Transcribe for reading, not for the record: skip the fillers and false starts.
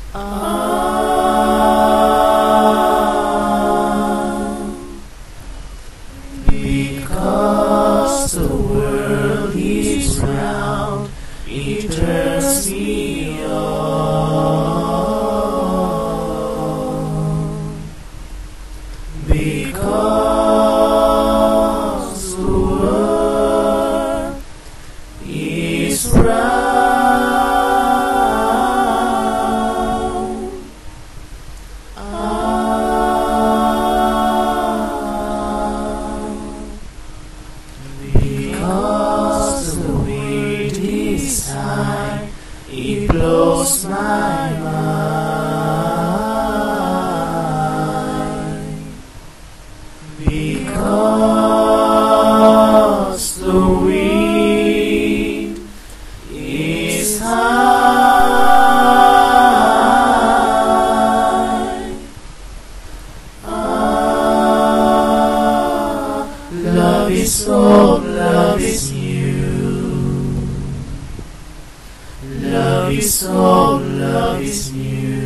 Because the world is round, it turns me on. Because the world is round, because the wind is high, it blows my mind. Because the wind is high. Love is old, love is new. Love is old, love is new.